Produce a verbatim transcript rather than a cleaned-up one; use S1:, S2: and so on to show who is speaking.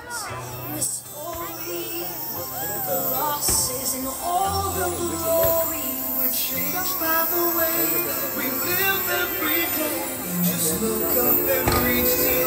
S1: The story, the losses and all the glory were changed by the way we live every day. Just look up and reach to